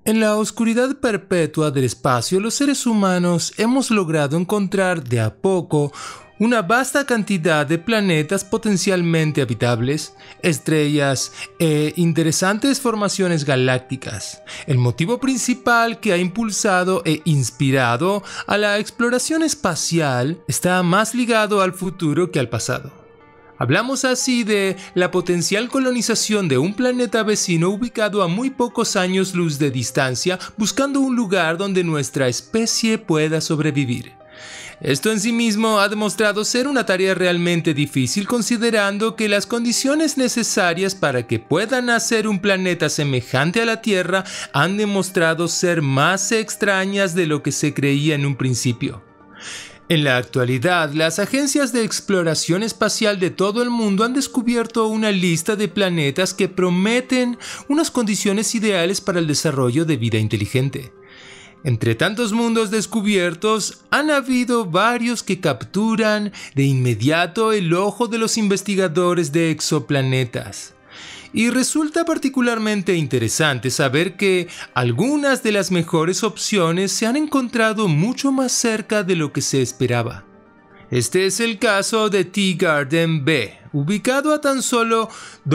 En la oscuridad perpetua del espacio, los seres humanos hemos logrado encontrar de a poco una vasta cantidad de planetas potencialmente habitables, estrellas e interesantes formaciones galácticas. El motivo principal que ha impulsado e inspirado a la exploración espacial está más ligado al futuro que al pasado. Hablamos así de la potencial colonización de un planeta vecino ubicado a muy pocos años luz de distancia, buscando un lugar donde nuestra especie pueda sobrevivir. Esto en sí mismo ha demostrado ser una tarea realmente difícil, considerando que las condiciones necesarias para que pueda nacer un planeta semejante a la Tierra han demostrado ser más extrañas de lo que se creía en un principio. En la actualidad, las agencias de exploración espacial de todo el mundo han descubierto una lista de planetas que prometen unas condiciones ideales para el desarrollo de vida inteligente. Entre tantos mundos descubiertos, han habido varios que capturan de inmediato el ojo de los investigadores de exoplanetas. Y resulta particularmente interesante saber que algunas de las mejores opciones se han encontrado mucho más cerca de lo que se esperaba. Este es el caso de Teegarden B. Ubicado a tan solo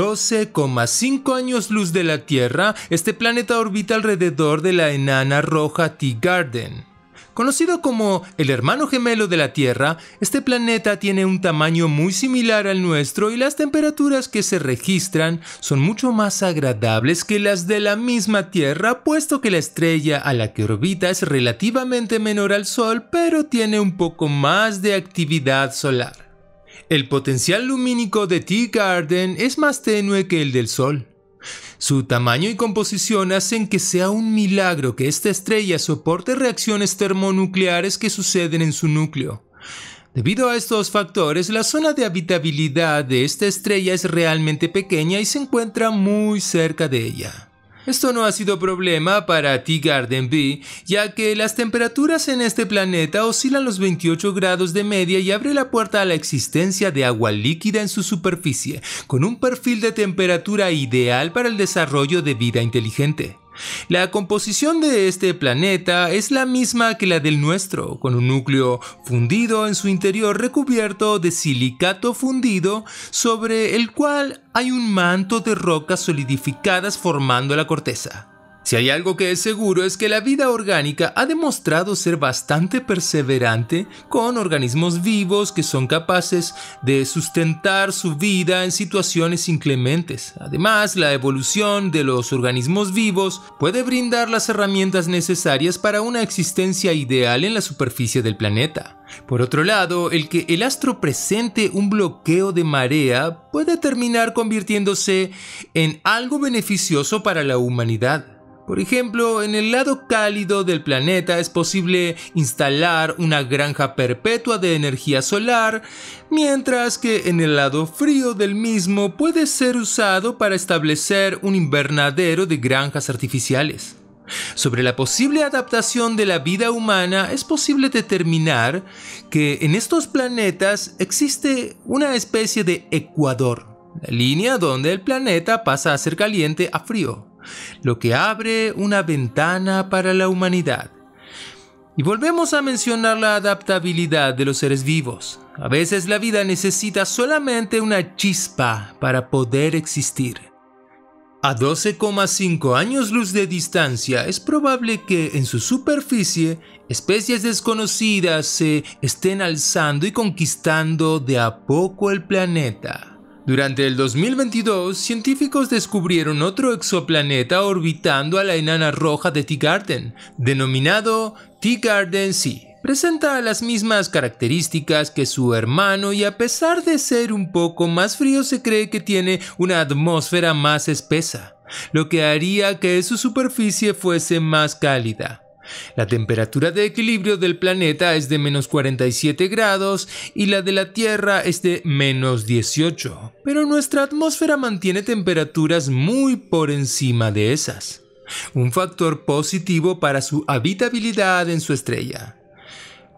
12,5 años luz de la Tierra, este planeta orbita alrededor de la enana roja Teegarden. Conocido como el hermano gemelo de la Tierra, este planeta tiene un tamaño muy similar al nuestro y las temperaturas que se registran son mucho más agradables que las de la misma Tierra, puesto que la estrella a la que orbita es relativamente menor al Sol, pero tiene un poco más de actividad solar. El potencial lumínico de Teegarden es más tenue que el del Sol. Su tamaño y composición hacen que sea un milagro que esta estrella soporte reacciones termonucleares que suceden en su núcleo. Debido a estos factores, la zona de habitabilidad de esta estrella es realmente pequeña y se encuentra muy cerca de ella. Esto no ha sido problema para Teegarden B, ya que las temperaturas en este planeta oscilan los 28 grados de media y abre la puerta a la existencia de agua líquida en su superficie, con un perfil de temperatura ideal para el desarrollo de vida inteligente. La composición de este planeta es la misma que la del nuestro, con un núcleo fundido en su interior recubierto de silicato fundido, sobre el cual hay un manto de rocas solidificadas formando la corteza. Si hay algo que es seguro es que la vida orgánica ha demostrado ser bastante perseverante, con organismos vivos que son capaces de sustentar su vida en situaciones inclementes. Además, la evolución de los organismos vivos puede brindar las herramientas necesarias para una existencia ideal en la superficie del planeta. Por otro lado, el que el astro presente un bloqueo de marea puede terminar convirtiéndose en algo beneficioso para la humanidad. Por ejemplo, en el lado cálido del planeta es posible instalar una granja perpetua de energía solar, mientras que en el lado frío del mismo puede ser usado para establecer un invernadero de granjas artificiales. Sobre la posible adaptación de la vida humana, es posible determinar que en estos planetas existe una especie de ecuador, la línea donde el planeta pasa a ser caliente a frío, lo que abre una ventana para la humanidad. Y volvemos a mencionar la adaptabilidad de los seres vivos. A veces la vida necesita solamente una chispa para poder existir. A 12,5 años luz de distancia, es probable que en su superficie especies desconocidas se estén alzando y conquistando de a poco el planeta. Durante el 2022, científicos descubrieron otro exoplaneta orbitando a la enana roja de Teegarden, denominado Teegarden C. Presenta las mismas características que su hermano y a pesar de ser un poco más frío se cree que tiene una atmósfera más espesa, lo que haría que su superficie fuese más cálida. La temperatura de equilibrio del planeta es de -47 grados y la de la Tierra es de -18, pero nuestra atmósfera mantiene temperaturas muy por encima de esas, un factor positivo para su habitabilidad en su estrella.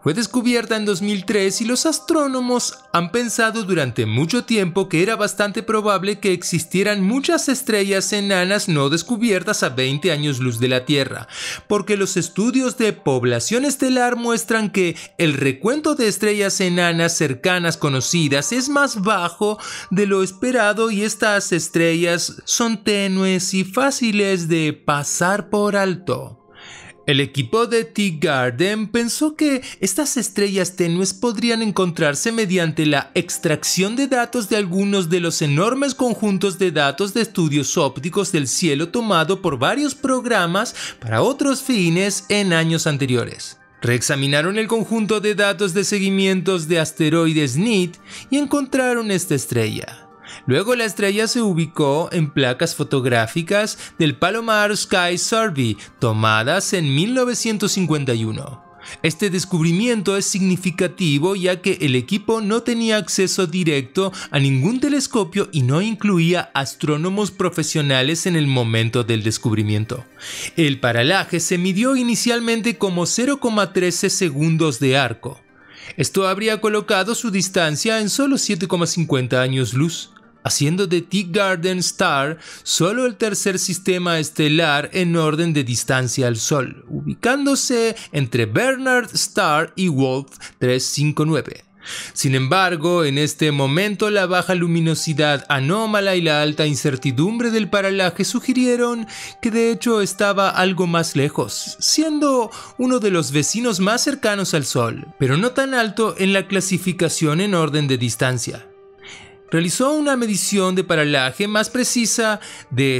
Fue descubierta en 2003 y los astrónomos han pensado durante mucho tiempo que era bastante probable que existieran muchas estrellas enanas no descubiertas a 20 años luz de la Tierra, porque los estudios de población estelar muestran que el recuento de estrellas enanas cercanas conocidas es más bajo de lo esperado y estas estrellas son tenues y fáciles de pasar por alto. El equipo de Teegarden pensó que estas estrellas tenues podrían encontrarse mediante la extracción de datos de algunos de los enormes conjuntos de datos de estudios ópticos del cielo tomado por varios programas para otros fines en años anteriores. Reexaminaron el conjunto de datos de seguimientos de asteroides NEAT y encontraron esta estrella. Luego la estrella se ubicó en placas fotográficas del Palomar Sky Survey tomadas en 1951. Este descubrimiento es significativo ya que el equipo no tenía acceso directo a ningún telescopio y no incluía astrónomos profesionales en el momento del descubrimiento. El paralaje se midió inicialmente como 0,13 segundos de arco. Esto habría colocado su distancia en solo 7,50 años luz, haciendo de Teegarden Star solo el tercer sistema estelar en orden de distancia al Sol, ubicándose entre Barnard Star y Wolf 359. Sin embargo, en este momento la baja luminosidad anómala y la alta incertidumbre del paralaje sugirieron que de hecho estaba algo más lejos, siendo uno de los vecinos más cercanos al Sol, pero no tan alto en la clasificación en orden de distancia. Realizó una medición de paralaje más precisa de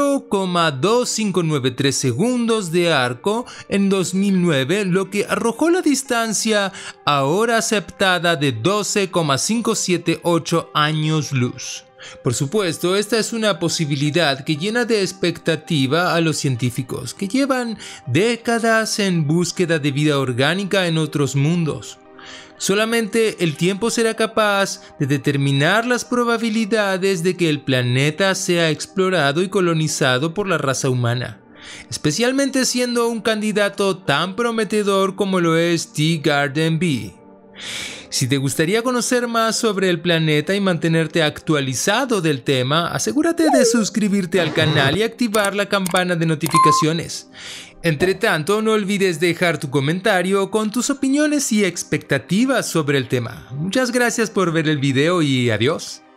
0,2593 segundos de arco en 2009, lo que arrojó la distancia ahora aceptada de 12,578 años luz. Por supuesto, esta es una posibilidad que llena de expectativa a los científicos, que llevan décadas en búsqueda de vida orgánica en otros mundos. Solamente el tiempo será capaz de determinar las probabilidades de que el planeta sea explorado y colonizado por la raza humana, especialmente siendo un candidato tan prometedor como lo es Teegarden B. Si te gustaría conocer más sobre el planeta y mantenerte actualizado del tema, asegúrate de suscribirte al canal y activar la campana de notificaciones. Entre tanto, no olvides dejar tu comentario con tus opiniones y expectativas sobre el tema. Muchas gracias por ver el video y adiós.